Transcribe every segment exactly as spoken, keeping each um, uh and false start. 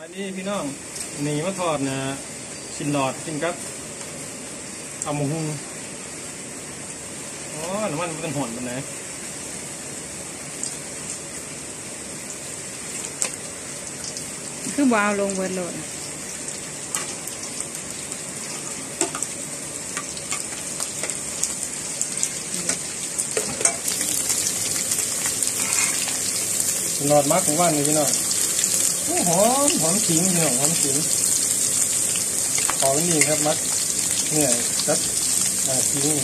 อันนี้พี่น้องหนีมาทอดนะชิ้นหลอดกินกับเอาหมูหุงอ๋อน้ำมันมันหอนมันไหนคือบ่เอาลงเบิดโหลดชิ้นหลอดมักของบ้านนี่พี่น้องหอมหอมขิงพี่น้องหอมขิงหอมนี่ครับมักเนี่ยครับขิง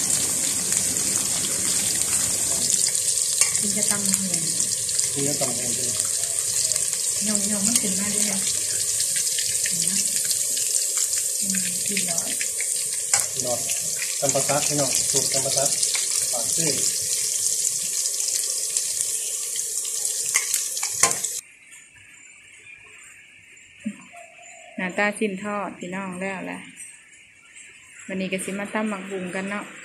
กินจะตำเองขิงก็ตำเองเลยยงยงมันขึ้นมาด้วยนะกินหลอดหลอดจำปาสักพี่น้องสูตรจำปาสักปากซื่อหน้าตาสิ้นทอดพี่น้องแล้วแหละวันนี้ก็สิมาตั้มหมักบุงกันเนาะ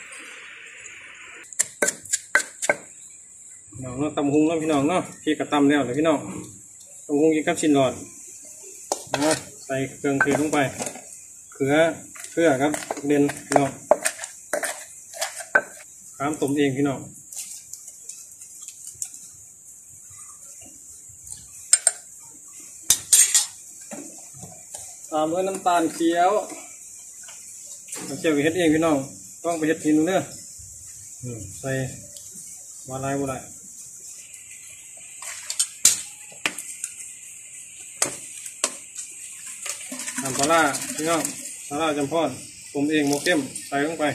น้องเนาะตำหุงแล้วพี่น้องเนาะพี่กระตำแล้วเลยพี่น้องตำหุงกินกับชิ้นหลอดนะใส่เครื่องเทลงไปเกลือเกลือครับเด่นพี่น้องข้ามต้มเองพี่น้องตามด้วยน้ำตาลเขียวน้ำเขียวไปเฮ็ดเองพี่น้องต้องไปเฮ็ดกินดูเนอะใส่วาไลวาไลน้ำปลาพี่น้องปลาจำพอนต้มเองโมเข้มใส่ลงไป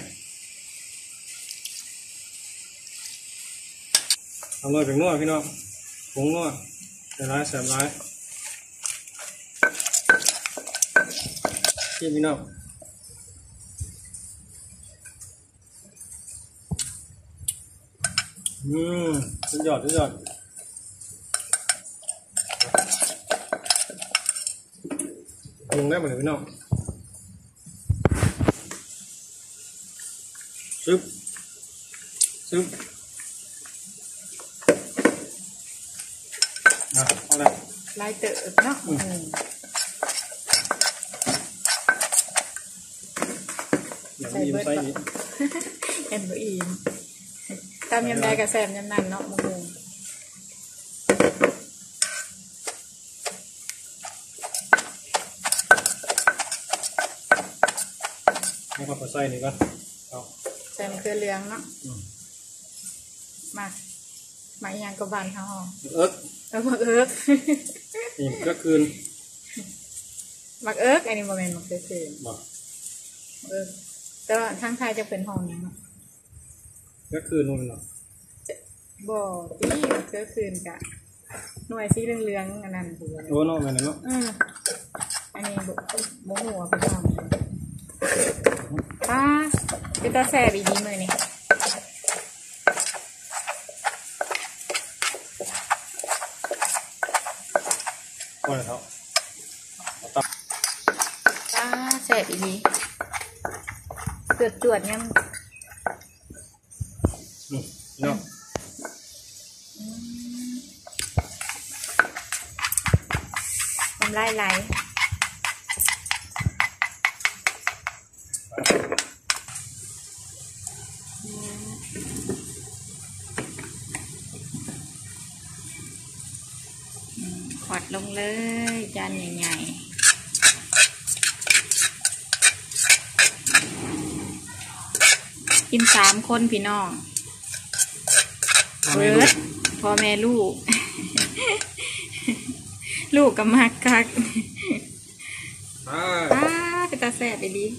ทำเลยเป็นนัวพี่น้องผงนัวใส่ร้ายแสบร้ายที่พี่น้องอืมสุดยอดสุดยอดลงได้หมดเลยพี่น้องซึบซึบอ่ะเอาเลยลายเต๋อเนาะอย่างนี้ใส่นี้เอ็นบุอีมตามยำได้กับแซมยำนั่นเนาะมึงให้เขาใส่นี่ก่อนเอาแซมเครือเลี้ยงเนาะมามาอีกอย่างกับบานเขาหอมเอิ๊กเอิ๊กมักเอิ๊กนี่ก็คืนมักเอิ๊กอันนี้โมเมนต์มักเอิ๊กคืนมักเอิ๊กแต่ว่าทางไทยจะเป็นหอมยังเนาะก็คืนนู่นเนาะบ่ที่มักเอิ๊กคืนกะหน่วยสีเหลืองๆอันนั้นหัวโอ้เนาะแม่เนาะอืมอันนี้โมหัวไปลองป้าเป็นตาแสบอีดีมือนี่ก่อนเขาป้าแสบอีดีเกิดจวดยังเนาะน้ำลายไหลขวดลงเลยจานใหญ่ๆกินสามคนพี่น้องเบิร์ดพ่อแม่ลูก ลูกกับมากกักป้าเป็นตาแสบไปดี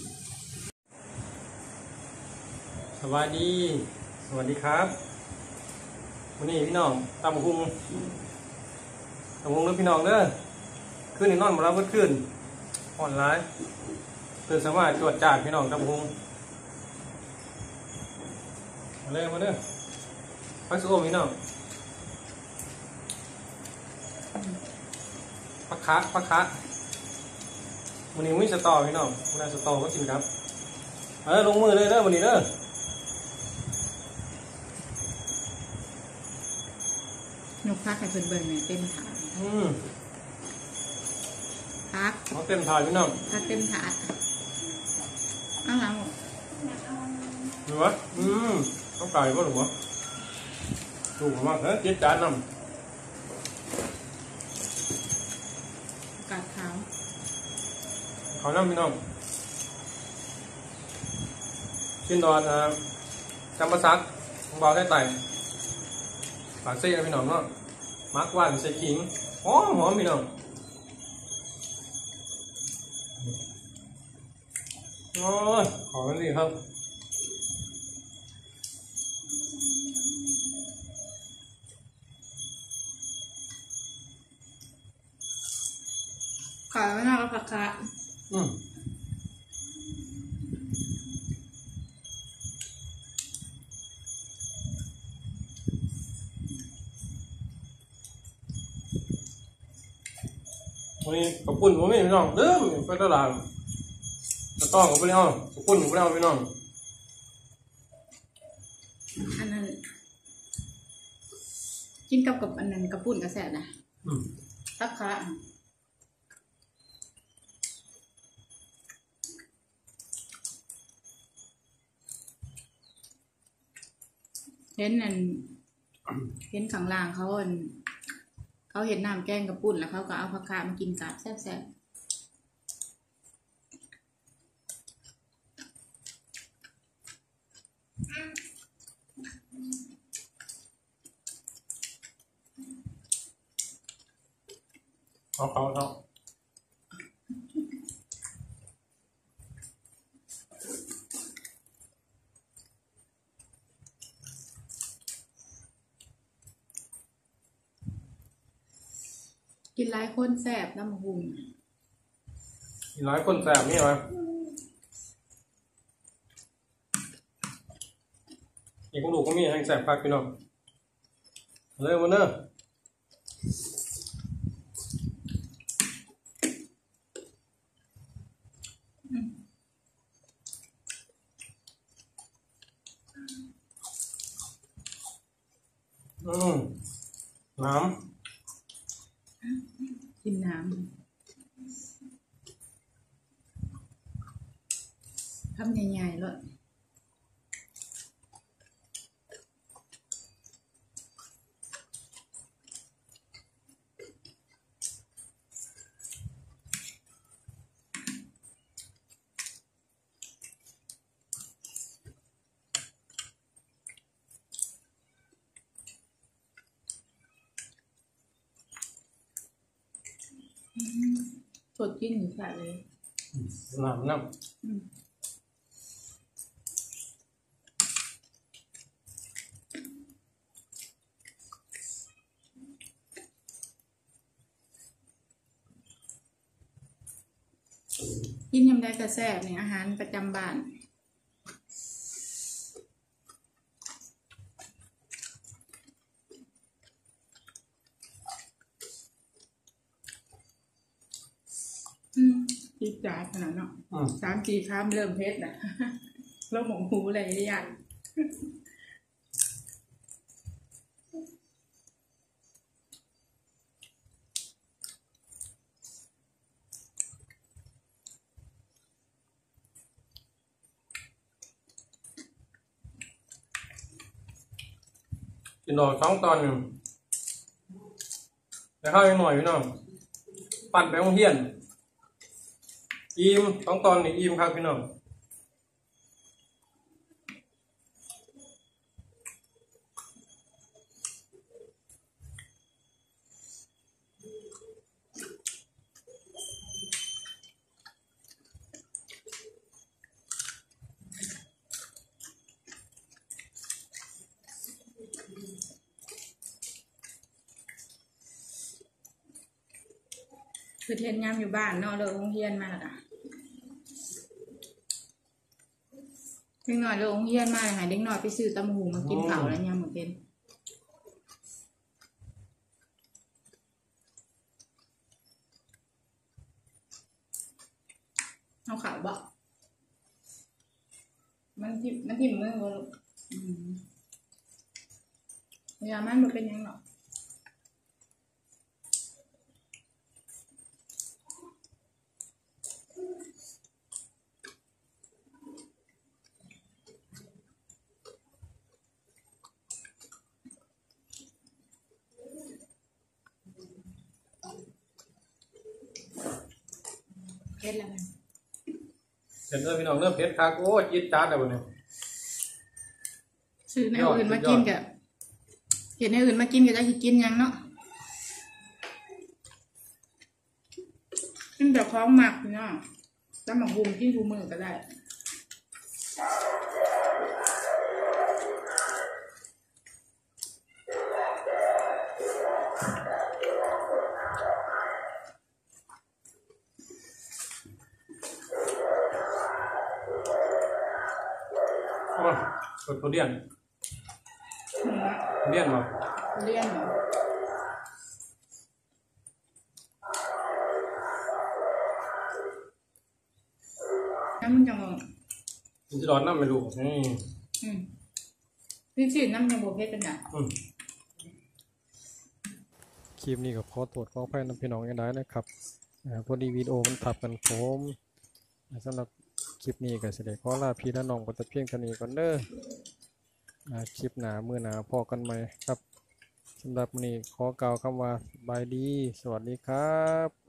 สวัสดีสวัสดีครับวันนี้พี่น้องตำหุงตำหุงเด้อพี่น้องเด้อขึ้นในนอนมาแล้วเพิ่งขึ้นอ่อนร้ายเพื่อสามารถตรวจจัดพี่น้องตำหุงมาเลยมาเด้อพักสู้พี่น้องพักคะพักคะวันนี้วิ่งสตอพี่น้องวันนี้สตอก็กินครับเออลงมือเลยเด้อวันนี้เด้อนกพักให้เพิ่นเบิ่งเนี่ยเต็มถาดอืมพักน้องเต็มถาดพี่น้องพักเต็มถาดอ้าวหลังหรือวะอืมต้องไก่ก็หรือวะถูกมากเฮ้ยเจ็ดจานนำกาดขาวขอน้ำพี่น้องชิ้นดอนนะจำปาซักของเบาได้ไต่ปากเซ่พี่น้องเนาะมักหวานใส่ขิงหอมหอมพี่น้องโอ้ยขอกันดีครับขาวไม่น่าก็ผักคะอืมวันนี้ขอบคุณผมพี่น้องเดิมไปตลาดจะต้องกับพี่น้องขอบคุณพี่น้องพี่น้องอันนั้นกินกับกับอันนั้นกระปุ่นกระแสนะอืมผักคะเห็นนั่นเห็นข้างล่างเขาอันเขาเห็นน้ำแกงกระปุ่นแล้วเขาก็เอาผักคะมากินกับแซ่บๆเอาเขาเขากินหลายคนแซ่บน้ำหุงมีหลายคนแสบนี่ไหมอีกคนดูก็มีให้แสบพักพี่น้องเลยวันเนอร์อืมน้ำกินน้ำทำใหญ่ๆเลยสดกินอยู่แค่เลยน้ำน้อืมกินยำได้แต่แซ่บเนี่ยอาหารประจำบ้านอืมจีดจาดขนาดเนาะำอืมสามสี่ข้ามเริ่มเพชรนะ แล้วหมองหูอะไรอย่างกินดอกสองตอนหนึ่งแต่ข้าวยังหน่อยพี่น้องปั่นไปโรงเรียนอิ่มสองตอนนี่อิ่มครับพี่น้องคือเทนยามอยู่บ้านเนาะเลิกโรงเรียนมาแล้วอ่ะเด็กหน่อยเลิกโรงเรียนมาเลยค่ะเด็กหน่อยไปซื้อตำหูมากินเผาแล้วยามหมดเป็นเอาขาวบอกมันทิมมันทิมมือบ่ลูกอืมเวลามันมันเป็นยังหรอผ็ดแล้วมันเห็นเด้อพี่น้องเริ่มเผ็ดคักโอ้ยจี๊ดจ๊าดแล้วบัดนี้ซื้อในอื่นมากินกับเห็นในอื่นมากินก็จะกินยังเนาะกินแบบของหมักเนาะแล้วหมักบุมกินทูมือก็ได้โอ้ยกดตัวเดียนเดียนบ่เลี่ยนเหรอน้ำมันจังมันจะร้อนน้ำไม่รู้นี่อืมนี่สิน้ำยังโบเพชรเป็นไงอืมคลิปนี้ก็ขอตรวจขออภัยนำพี่น้องกันได้นะครับอ่าพอดีวิดีโอมันทับกันผมสำหรับคลิปนี้ก็สิได้ขอลาพี่และน้องไปแต่เพียงเท่านี้ก่อนเด้ออ่าคลิปหน้ามื้อหน้าพอกันใหม่ครับสำหรับมื้อนี้ขอกล่าวคำว่าบายดีสวัสดีครับ